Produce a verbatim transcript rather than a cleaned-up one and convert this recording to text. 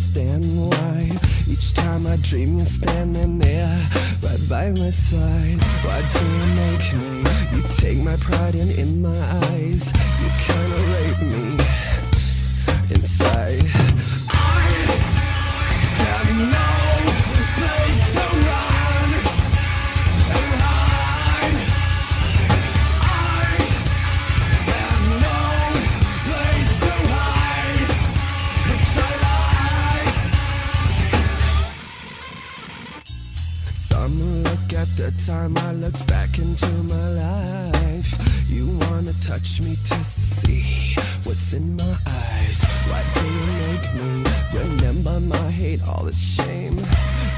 understand why each time I dream you're standing there, right by my side. Why do you make me? You take my pride and in my eyes you kinda rape me inside. I have no place to run and hide. I have no place to hide. It's a lie. Some look at the time I looked back into my life. You wanna touch me to see what's in my eyes. Why do you make me remember my hate, all its shame?